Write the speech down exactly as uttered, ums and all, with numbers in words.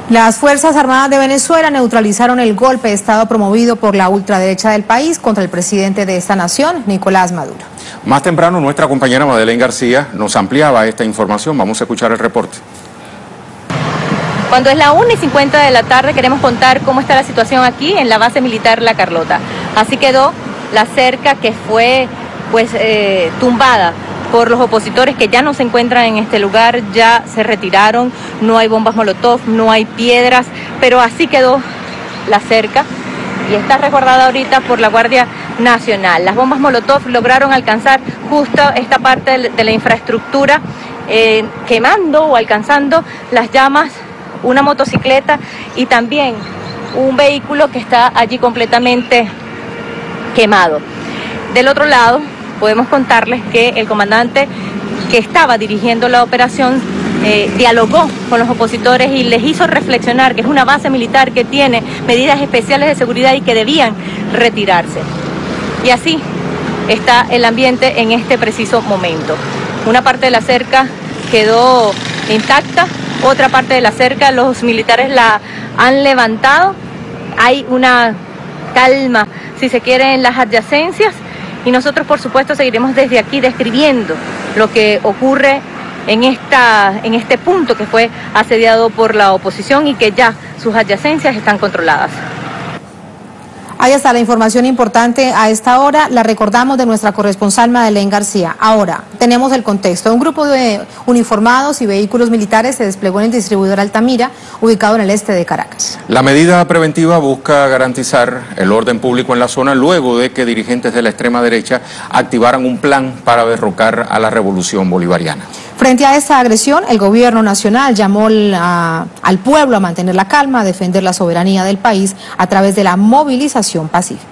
Las Fuerzas Armadas de Venezuela neutralizaron el golpe de Estado promovido por la ultraderecha del país contra el presidente de esta nación, Nicolás Maduro. Más temprano, nuestra compañera Madeleine García nos ampliaba esta información. Vamos a escuchar el reporte. Cuando es la una y cincuenta de la tarde queremos contar cómo está la situación aquí en la base militar La Carlota. Así quedó la cerca que fue pues eh, tumbada por los opositores que ya no se encuentran en este lugar, ya se retiraron, no hay bombas molotov, no hay piedras, pero así quedó la cerca y está resguardada ahorita por la Guardia Nacional. Las bombas molotov lograron alcanzar justo esta parte de la infraestructura, eh, quemando o alcanzando las llamas, una motocicleta y también un vehículo que está allí completamente quemado. Del otro lado, podemos contarles que el comandante que estaba dirigiendo la operación eh, dialogó con los opositores y les hizo reflexionar que es una base militar que tiene medidas especiales de seguridad y que debían retirarse. Y así está el ambiente en este preciso momento. Una parte de la cerca quedó intacta, otra parte de la cerca los militares la han levantado. Hay una calma, si se quiere, en las adyacencias. Y nosotros, por supuesto, seguiremos desde aquí describiendo lo que ocurre en, esta, en este punto que fue asediado por la oposición y que ya sus adyacencias están controladas. Ahí está la información importante a esta hora, la recordamos de nuestra corresponsal Madeleine García. Ahora, tenemos el contexto. Un grupo de uniformados y vehículos militares se desplegó en el distribuidor Altamira, ubicado en el este de Caracas. La medida preventiva busca garantizar el orden público en la zona luego de que dirigentes de la extrema derecha activaran un plan para derrocar a la revolución bolivariana. Frente a esta agresión, el gobierno nacional llamó la, al pueblo a mantener la calma, a defender la soberanía del país a través de la movilización pacífica.